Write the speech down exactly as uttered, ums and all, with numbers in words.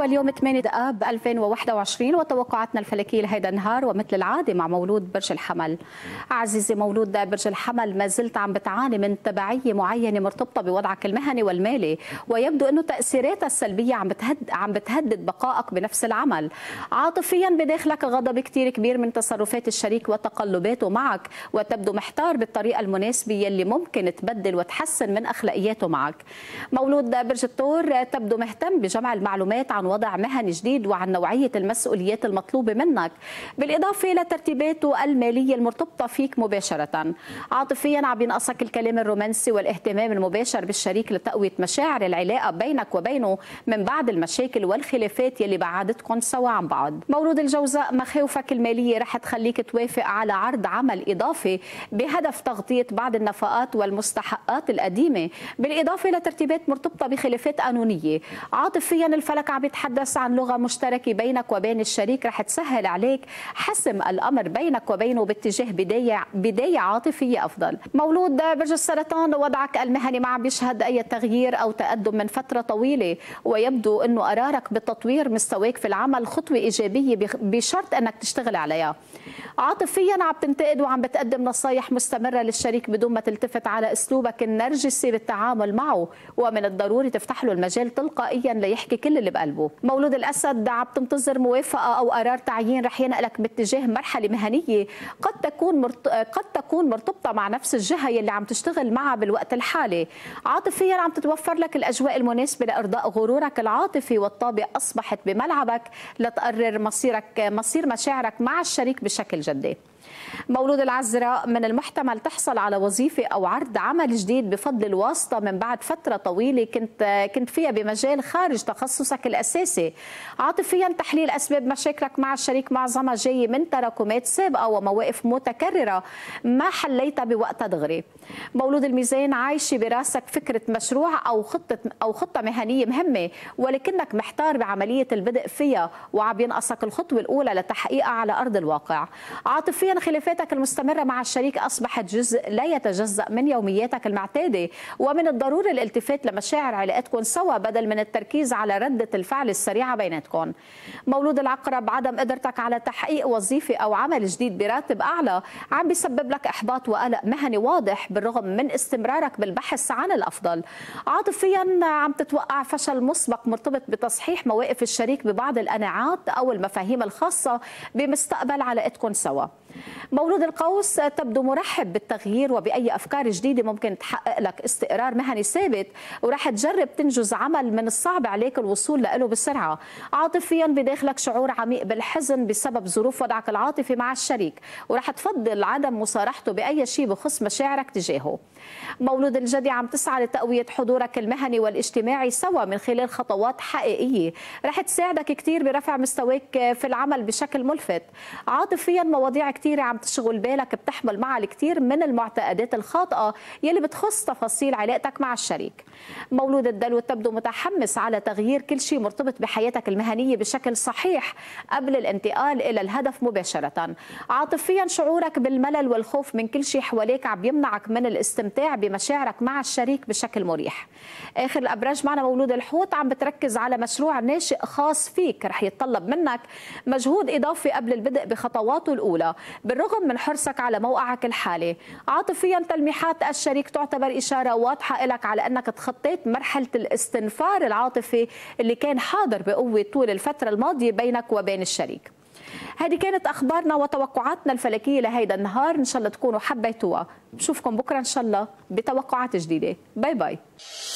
اليوم ثمانية آب ألفين وواحد وعشرين وتوقعاتنا الفلكية لهيدا النهار، ومثل العادة مع مولود برج الحمل. عزيزي مولود برج الحمل، ما زلت عم بتعاني من تبعية معينة مرتبطة بوضعك المهني والمالي، ويبدو أنه تأثيراتها السلبية عم بتهد عم بتهدد بقائك بنفس العمل. عاطفيا بداخلك غضب كتير كبير من تصرفات الشريك وتقلباته معك، وتبدو محتار بالطريقة المناسبة يلي ممكن تبدل وتحسن من أخلاقياته معك. مولود برج الثور، تبدو مهتم بجمع المعلومات عن وضع مهني جديد وعن نوعية المسؤوليات المطلوبة منك، بالإضافة لترتيباته المالية المرتبطة فيك مباشرة. عاطفيا عم ينقصك الكلام الرومانسي والاهتمام المباشر بالشريك لتقوية مشاعر العلاقة بينك وبينه من بعد المشاكل والخلافات يلي بعدتكم سوا عن بعض. مولود الجوزاء، مخاوفك المالية رح تخليك توافق على عرض عمل إضافي بهدف تغطية بعض النفقات والمستحقات القديمة، بالإضافة لترتيبات مرتبطة بخلافات قانونية. عاطفيا الفلك عم يتحدث عن لغة مشتركة بينك وبين الشريك رح تسهل عليك حسم الأمر بينك وبينه باتجاه بداية بداية عاطفية أفضل. مولود برج السرطان، وضعك المهني ما عم بيشهد أي تغيير أو تقدم من فترة طويلة، ويبدو أنه قرارك بتطوير مستواك في العمل خطوة إيجابية بشرط أنك تشتغل عليها. عاطفيا عم تنتقد وعم بتقدم نصايح مستمرة للشريك بدون ما تلتفت على أسلوبك النرجسي بالتعامل معه، ومن الضروري تفتح له المجال تلقائيا ليحكي كل اللي بقلبه. مولود الأسد، عم تنتظر موافقة أو قرار تعيين رح ينقلك باتجاه مرحلة مهنية قد تكون مرت... قد تكون مرتبطة مع نفس الجهة يلي عم تشتغل معها بالوقت الحالي. عاطفيا عم تتوفر لك الأجواء المناسبة لإرضاء غرورك العاطفي، والطابع أصبحت بملعبك لتقرر مصيرك مصير مشاعرك مع الشريك بشكل جدي. مولود العذراء، من المحتمل تحصل على وظيفة أو عرض عمل جديد بفضل الواسطة من بعد فترة طويلة كنت كنت فيها بمجال خارج تخصصك الأساسي. عاطفيا تحليل أسباب مشاكلك مع الشريك معظمها جاي من تراكمات سابقة ومواقف متكررة ما حليتها بوقتها دغري. مولود الميزان، عايشة براسك فكرة مشروع أو خطة أو خطة مهنية مهمة، ولكنك محتار بعملية البدء فيها وعم ينقصك الخطوة الأولى لتحقيقها على أرض الواقع. عاطفيا خلافاتك المستمرة مع الشريك أصبحت جزء لا يتجزأ من يومياتك المعتادة، ومن الضروري الالتفات لمشاعر علاقتكم سوا بدل من التركيز على ردة الفعل السريعة بيناتكم. مولود العقرب، عدم قدرتك على تحقيق وظيفة أو عمل جديد براتب أعلى عم بيسبب لك إحباط وقلق مهني واضح بالرغم من استمرارك بالبحث عن الأفضل. عاطفيا عم تتوقع فشل مسبق مرتبط بتصحيح مواقف الشريك ببعض القناعات أو المفاهيم الخاصة بمستقبل علاقتكم سوا. مولود القوس، تبدو مرحب بالتغيير وبأي أفكار جديدة ممكن تحقق لك استقرار مهني ثابت، ورح تجرب تنجز عمل من الصعب عليك الوصول له بسرعة. عاطفيا بداخلك شعور عميق بالحزن بسبب ظروف وضعك العاطفي مع الشريك، ورح تفضل عدم مصارحته بأي شيء بخص مشاعرك تجاهه. مولود الجدي، عم تسعى لتقوية حضورك المهني والاجتماعي سوا من خلال خطوات حقيقية رح تساعدك كتير برفع مستواك في العمل بشكل ملفت. عاطفيا مواضيع كتير عم تشغل بالك بتحمل معها الكثير من المعتقدات الخاطئة يلي بتخص تفاصيل علاقتك مع الشريك. مولود الدلو، تبدو متحمس على تغيير كل شيء مرتبط بحياتك المهنية بشكل صحيح قبل الانتقال إلى الهدف مباشرة. عاطفيا شعورك بالملل والخوف من كل شيء حواليك عم يمنعك من الاستمتاع بمشاعرك مع الشريك بشكل مريح. آخر الأبراج معنا مولود الحوت، عم بتركز على مشروع ناشئ خاص فيك رح يتطلب منك مجهود إضافي قبل البدء بخطواته الأولى بالرغم من حرصك على موقعك الحالي. عاطفيا تلميحات الشريك تعتبر إشارة واضحة لك على أنك تخطيت مرحلة الاستنفار العاطفي اللي كان حاضر بقوة طول الفترة الماضية بينك وبين الشريك. هذه كانت أخبارنا وتوقعاتنا الفلكية لهيدا النهار، إن شاء الله تكونوا حبيتوها. بشوفكم بكرة إن شاء الله بتوقعات جديدة. باي باي.